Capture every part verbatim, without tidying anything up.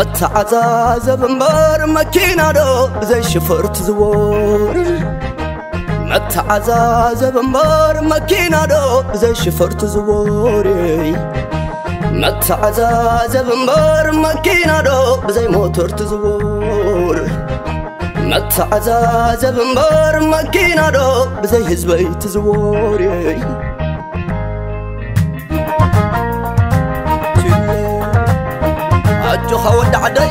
متعزاز بمبر مكينة دو زي شفرت زوار متعزاز بمبر مكينة دو زي شفرت زواري متعزاز بمبر مكينة دو زي موتور تزوار متعزاز بمبر مكينة دو زي هزبي تزواري أجو خود عدي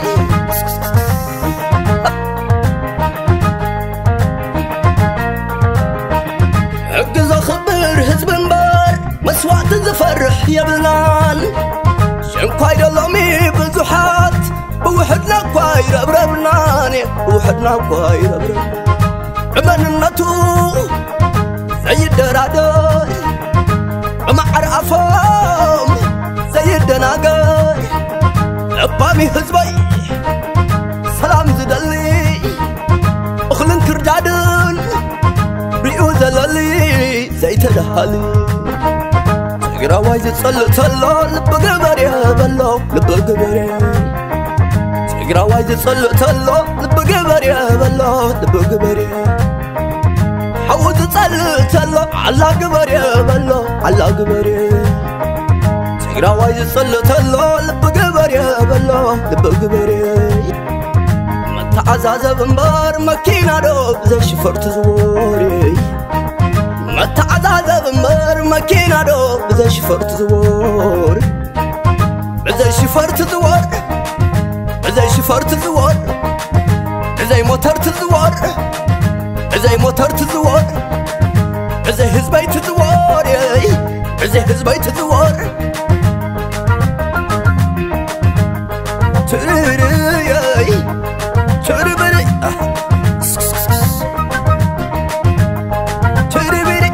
عقز خبر هزب مبار مسوات زفرح يبلان شنكواي دلومي بزحات بوحدنا كواي ربربناني بوحدنا كواي ربربناني عمان النتو زي الدرادر عمار عفام زي الدناقر أبامي هزبي سلام زدلي أخلن كرجادن ريو زلالي زي تدهالي تقرا وايز تصلو تصلو لب قبري بلو لب قبري تقرا وايز تصلو تصلو لب قبري بلو لب قبري حوز تصلو تصلو على قبري بلو على قبري تقرا وايز تصلو تصلو لب قبري بلو لب قبري متعزاز بمبار مكينة دو زي شفرت زواري متعزاز بمبار مكينة دو زي شفرت زوار زي شفرت زوار زي شفرت زوار زي موتر تزوار زي موتر تزوار زي هزبي تزوار زي هزبي تزوار تريري تريبري تريبري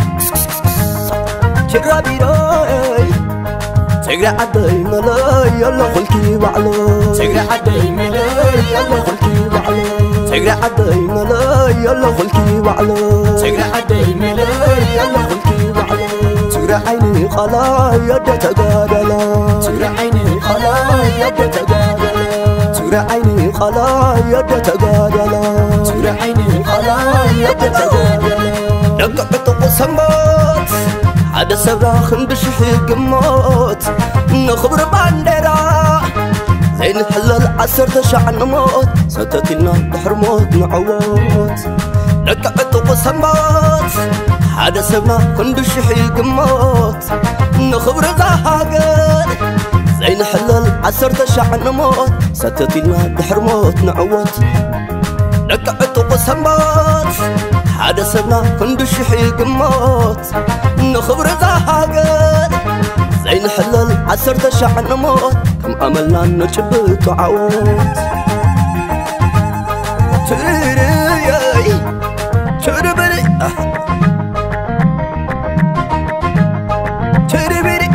ترابيراي تقرا عدي ملاي يلا خلكي وعلو تقرا عدي ملاي يلا خلكي وعلو تقرا عدي ملاي يلا خلكي وعلو تقرا عدي ملاي يلا خلكي وعلو تقرا عيني خلاي يدا تقادلا تقرا عيني خلاي يدا تقادلا تقرا عيني خلاي يدا تقادلا تقرا عيني خلاي يدا تقادلا دققت قسمات هذا سبراخ بشحي قموت نخبر باندرا زين حلل عسر تشعن موت ستتنا تحرموت نعوت دققت قسمات هذا سبراخ بشحي قموت نخبر زهاقر زين حلل عسر تشعن موت ستتنا تحرموت نعوت دققت قسمات هذا سبنا كن بشحي قموت نخبر زهاقر زين حلل عسر تشعن موت كم أملنا نجبت وعوت تريري تريبري تريبري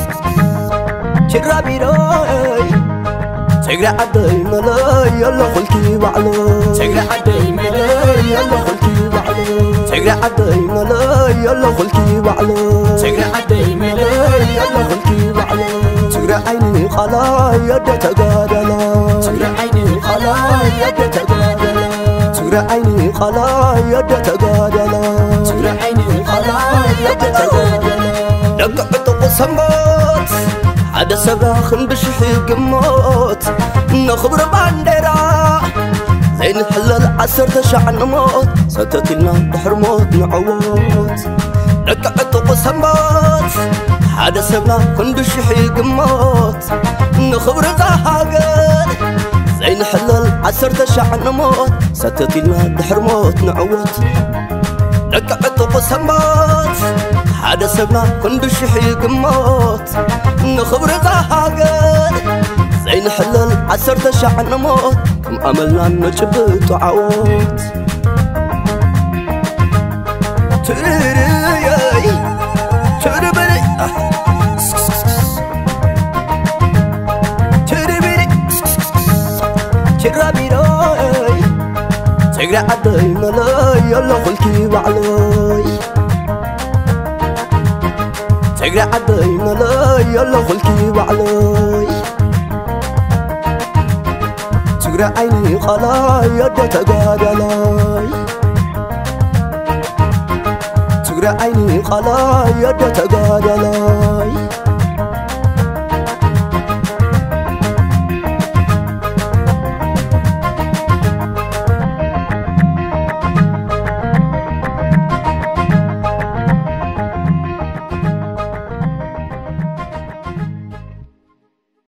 ترابيراي تقرا عدي ملاي يلا خلكي وعلو تقرا عدي ملاي يلا خلكي وعلو تقرا عدي ملاي يلا خلكي وعلو تقرا عدي ملاي يلا خلكي وعلو تقرا عيني خلاي يدا تقادلا تقرا عيني خلاي يدا تقادلا تقرا عيني خلاي يدا تقادلا تقرا عيني خلاي يدا تقادلا دققت قسمات هذا سبراخ بشحي قموت نخبر باندرا زين حلل عسر تشعن موت ستتنا تحرموت نعوت دققت قسمات هذا سبراخ بشحي قموت نخبر زهاقر زين حلل عسر تشعن موت ستتنا تحرموت نعوت دققت قسمات هذا سبنا كن بشحي قموت نخبر زهاقر زين حلل عسر تشعن موت كم أملنا نجبت وعوت تريري تريبري تريبري ترابيراي تقرا عدي ملاي يلا خلكي وعلوي تقرا عدي ملاي يلا خلكي وعلوي تقرأ عيني قلاي يدو تقادلاي تقرأ عيني قلاي يدو تقادلاي